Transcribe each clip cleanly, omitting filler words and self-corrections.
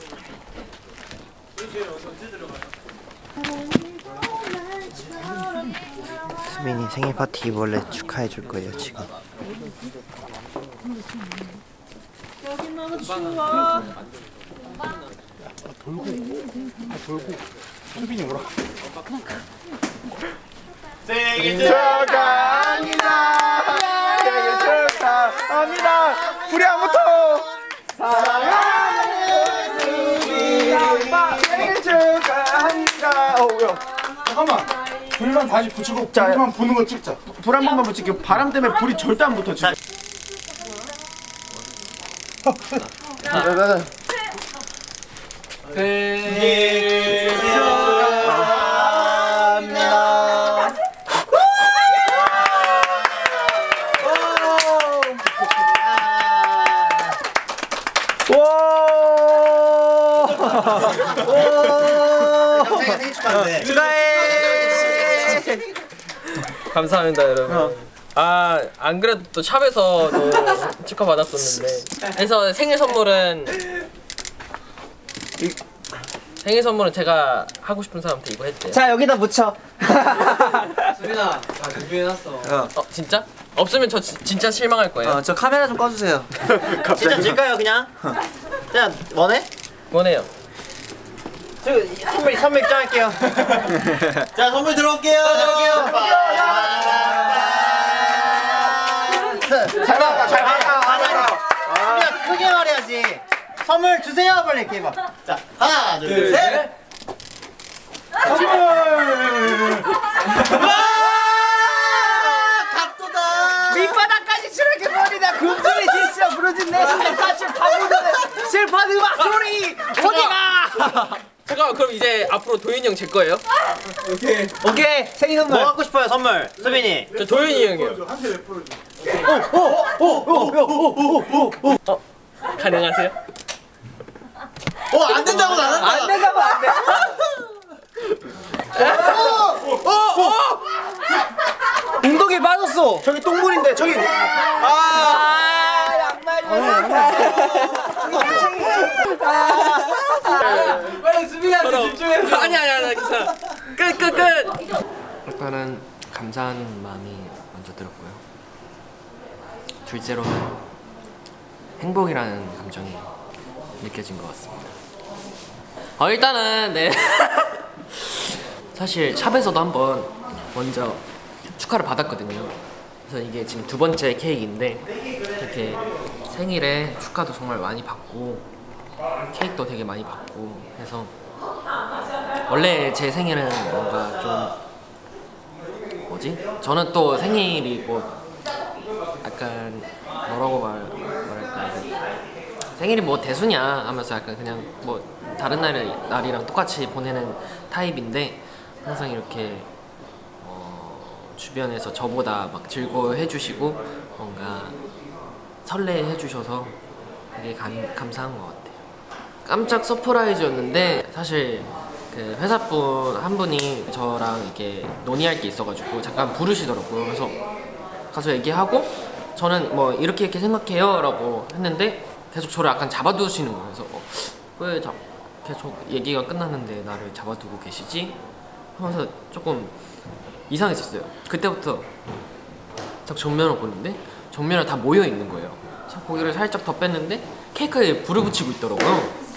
수빈이 생일 파티 원래 축하해 줄 거예요 지금. 여기 너무 추워. 돌고 수빈이 오라. 생일 축하합니다. 생일 축하합니다. 불이 안 붙어. 사랑하는 수빈이 생일 축하합니다. 야, 잠깐만. 불만 다시 붙이고 불만 부는 거 찍자. 불 한 번만 붙일게요. 바람 때문에 불이 절대 안 붙어 지금. 생일 축하합니다. 축하해. 감사합니다 여러분. 안 그래도 또 샵에서도 축하받았었는데, 그래서 생일 선물은 제가 하고 싶은 사람한테 이거 했대요. 자 여기다 붙여. 수빈아, 준비해놨어. 진짜? 없으면 저 진짜 실망할 거예요. 저 카메라 좀 꺼주세요. 진짜 줄까요 그냥? 그냥 원해? 원해요. 저 선물 입장할게요. 자 선물 들어올게요. 잘 받아. 수빈아 크게 말해야지. 선물 주세요 빨리 이렇게 해봐. 자 하나 둘 셋. 선물. 각도다. 밑바닥까지 추락해 버리다 금전의 질서가 부러진 내 심장까지 파고드는 슬픈 음악 소리 어디가? 잠깐만, 그럼 이제 앞으로 도윤이 형 제 거예요? 오케이 생일 선물. 뭐 갖고 싶어요 선물 수빈이? 저 도윤이 형이요. 한테 몇 프로 줘? 가능하세요? 안 된다고 나간다. 안 된다고 안 돼. 웅덩이에 빠졌어. 저기 똥물인데 저기. 빨리 수빈이한테 집중해. 아니 괜찮아. 끝. 일단은 감사한 마음이 먼저 들었고요. 둘째로는 행복이라는 감정이 느껴진 것 같습니다. 일단은 네. 사실 샵에서도 한번 먼저 축하를 받았거든요. 그래서 이게 지금 두 번째 케이크인데, 이렇게 생일에 축하도 정말 많이 받고 케이크도 되게 많이 받고 해서, 원래 제 생일은 뭔가 좀 저는 또 생일이 뭐 약간 뭐라고 말할까, 생일이 뭐 대수냐 하면서 약간 그냥 뭐 다른 날이랑 똑같이 보내는 타입인데, 항상 이렇게 주변에서 저보다 막 즐거워해 주시고 뭔가 설레해 주셔서 되게 감사한 것 같아요. 깜짝 서프라이즈였는데, 사실 그 회사분 한 분이 저랑 이렇게 논의할 게 있어가지고 잠깐 부르시더라고요. 그래서 가서 얘기하고, 저는 뭐 이렇게 생각해요 라고 했는데 계속 저를 약간 잡아두시는 거예요. 그래서 왜 계속 얘기가 끝났는데 나를 잡아두고 계시지? 하면서 조금 이상했었어요. 그때부터 딱 정면을 보는데 정면에 다 모여 있는 거예요. 그래서 고개를 살짝 더 뺐는데 케이크에 불을 붙이고 있더라고요.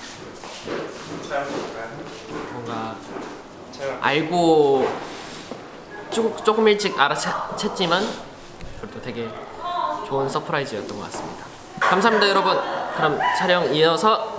뭔가 알고 조금 일찍 알아챘지만 그래도 되게 좋은 서프라이즈였던 것 같습니다. 감사합니다 여러분. 그럼 촬영 이어서